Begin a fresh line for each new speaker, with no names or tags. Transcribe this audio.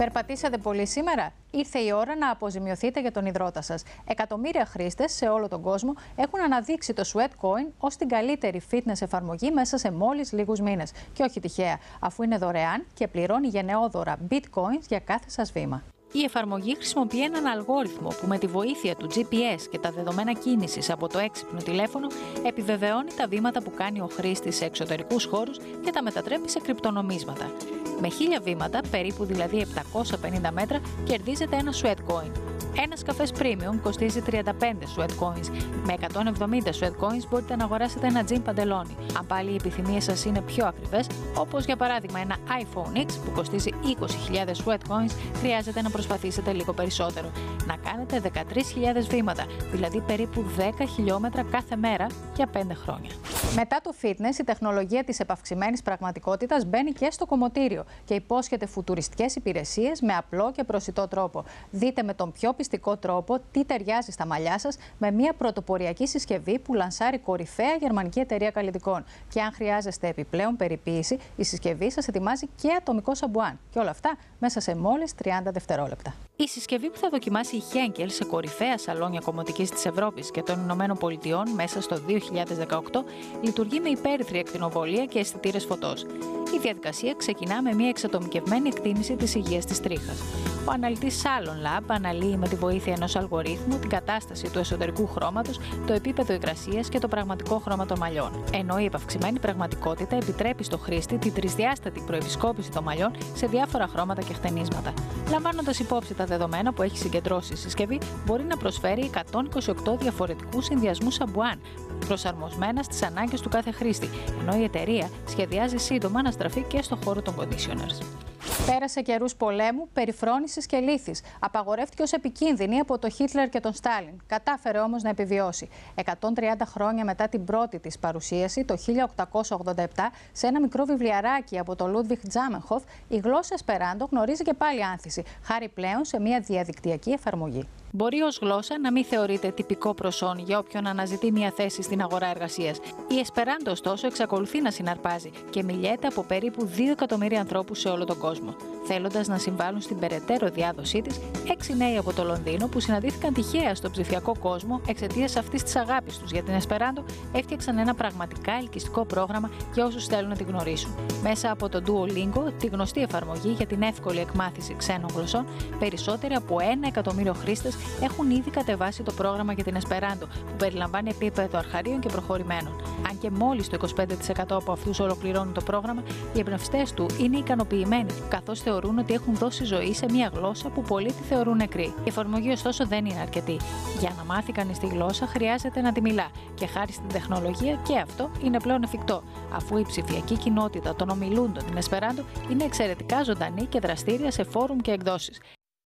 Περπατήσατε πολύ σήμερα? Ήρθε η ώρα να αποζημιωθείτε για τον υδρότα σας. Εκατομμύρια χρήστες σε όλο τον κόσμο έχουν αναδείξει το Sweatcoin ως την καλύτερη fitness εφαρμογή μέσα σε μόλις λίγους μήνες. Και όχι τυχαία, αφού είναι δωρεάν και πληρώνει γενναιόδωρα bitcoins για κάθε σας βήμα. Η εφαρμογή χρησιμοποιεί έναν αλγόριθμο που με τη βοήθεια του GPS και τα δεδομένα κίνησης από το έξυπνο τηλέφωνο επιβεβαιώνει τα βήματα που κάνει ο χρήστης σε εξωτερικούς χώρους και τα μετατρέπει σε κρυπτονομίσματα. Με 1000 βήματα, περίπου δηλαδή 750 μέτρα, κερδίζετε ένα Sweatcoin. Ένας καφές premium κοστίζει 35 Sweatcoins. Με 170 Sweatcoins μπορείτε να αγοράσετε ένα τζιν παντελόνι. Αν πάλι οι επιθυμίες σας είναι πιο ακριβές, όπως για παράδειγμα ένα iPhone X που κοστίζει 20.000 Sweatcoins, χρειάζεται να προσπαθήσετε λίγο περισσότερο. Να κάνετε 13.000 βήματα, δηλαδή περίπου 10 χιλιόμετρα κάθε μέρα για 5 χρόνια. Μετά το fitness, η τεχνολογία της επαυξημένης πραγματικότητας μπαίνει και στο κομμωτήριο και υπόσχεται φουτουριστικές υπηρεσίες με απλό και προσιτό τρόπο. Δείτε με τον πιο πιστικό τρόπο τι ταιριάζει στα μαλλιά σας με μια πρωτοποριακή συσκευή που λανσάρει κορυφαία γερμανική εταιρεία καλλιτικών. Και αν χρειάζεστε επιπλέον περιποίηση, η συσκευή σας ετοιμάζει και ατομικό σαμπουάν. Και όλα αυτά μέσα σε μόλις 30 δευτερόλεπτα. Η συσκευή που θα δοκιμάσει η Henkel σε κορυφαία σαλόνια κομμωτικής της Ευρώπης και των Ηνωμένων Πολιτειών μέσα στο 2018 λειτουργεί με υπέρυθρη ακτινοβολία και αισθητήρες φωτός. Η διαδικασία ξεκινά με μια εξατομικευμένη εκτίμηση της υγείας της τρίχας. Ο αναλυτής Salon Lab αναλύει με τη βοήθεια ενός αλγορίθμου την κατάσταση του εσωτερικού χρώματος, το επίπεδο υγρασίας και το πραγματικό χρώμα των μαλλιών. Ενώ η επαυξημένη πραγματικότητα επιτρέπει στο χρήστη την τρισδιάστατη προεπισκόπηση των μαλλιών σε διάφορα χρώματα και χτενίσματα. Λαμβάνοντας υπόψη τα δεδομένα που έχει συγκεντρώσει η συσκευή, μπορεί να προσφέρει 128 διαφορετικούς συνδυασμούς σαμπουάν, προσαρμοσμένα στις ανάγκες του κάθε χρήστη, ενώ η εταιρεία σχεδιάζει σύντομα να στραφεί και στο χώρο των conditioners. Πέρασε καιρούς πολέμου, περιφρόνησης και λύθης. Απαγορεύτηκε ως επικίνδυνη από το Χίτλερ και τον Στάλιν. Κατάφερε όμως να επιβιώσει. 130 χρόνια μετά την πρώτη της παρουσίαση, το 1887, σε ένα μικρό βιβλιαράκι από τον Λούντβιχ Τζάμενχοφ, η γλώσσα Εσπεράντο γνωρίζει και πάλι άνθηση, χάρη πλέον σε μια διαδικτυακή εφαρμογή. Μπορεί ως γλώσσα να μην θεωρείται τυπικό προσόν για όποιον αναζητεί μια θέση στην αγορά εργασίας. Η Εσπεράντο, ωστόσο, εξακολουθεί να συναρπάζει και μιλιέται από περίπου 2 εκατομμύρια ανθρώπους σε όλο τον κόσμο. Θέλοντας να συμβάλλουν στην περαιτέρω διάδοσή της, 6 νέοι από το Λονδίνο που συναντήθηκαν τυχαία στον ψηφιακό κόσμο εξαιτίας αυτής της αγάπης τους για την Εσπεράντο, έφτιαξαν ένα πραγματικά ελκυστικό πρόγραμμα για όσους θέλουν να τη γνωρίσουν. Μέσα από το Duolingo, τη γνωστή εφαρμογή για την εύκολη εκμάθηση ξένων γλωσσών, περισσότεροι από 1 εκατομμύριο χρήστες έχουν ήδη κατεβάσει το πρόγραμμα για την Εσπεράντο, που περιλαμβάνει επίπεδο αρχαρίων και προχωρημένων. Αν και μόλις το 25% από αυτούς ολοκληρώνουν το πρόγραμμα, οι εμπνευστές του είναι ικανοποιημένοι, καθώς θεωρούν ότι έχουν δώσει ζωή σε μια γλώσσα που πολλοί τη θεωρούν νεκρή. Η εφαρμογή, ωστόσο, δεν είναι αρκετή. Για να μάθει κανείς τη γλώσσα, χρειάζεται να τη μιλά. Και χάρη στην τεχνολογία και αυτό είναι πλέον εφικτό, αφού η ψηφιακή κοινότητα των ομιλούντων την Εσπεράντο είναι εξαιρετικά ζωντανή και δραστήρια σε φόρουμ και εκδόσεις.